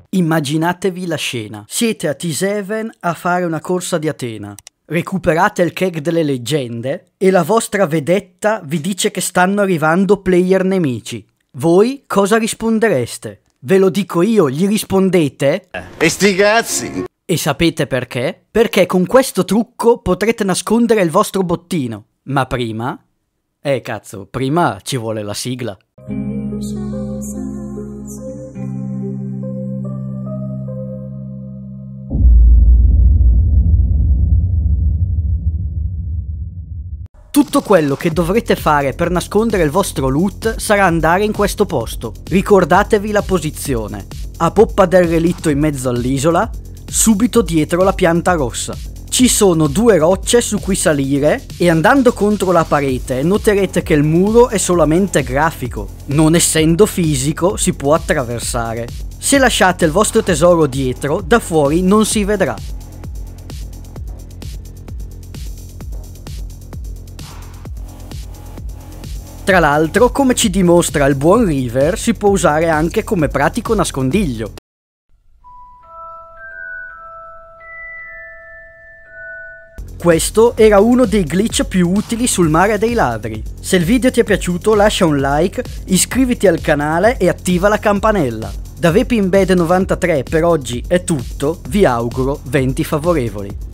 Immaginatevi la scena. Siete a T7 a fare una corsa di Atena. Recuperate il keg delle leggende e la vostra vedetta vi dice che stanno arrivando player nemici. Voi cosa rispondereste? Ve lo dico io, gli rispondete? E sti cazzi! E sapete perché? Perché con questo trucco potrete nascondere il vostro bottino. Ma prima... cazzo, prima ci vuole la sigla. Tutto quello che dovrete fare per nascondere il vostro loot sarà andare in questo posto. Ricordatevi la posizione. A poppa del relitto in mezzo all'isola, subito dietro la pianta rossa. Ci sono 2 rocce su cui salire e andando contro la parete noterete che il muro è solamente grafico. Non essendo fisico si può attraversare. Se lasciate il vostro tesoro dietro, da fuori non si vedrà. Tra l'altro, come ci dimostra il buon River, si può usare anche come pratico nascondiglio. Questo era uno dei glitch più utili sul Mare dei Ladri. Se il video ti è piaciuto lascia un like, iscriviti al canale e attiva la campanella. Da VapingBad93 per oggi è tutto, vi auguro venti favorevoli.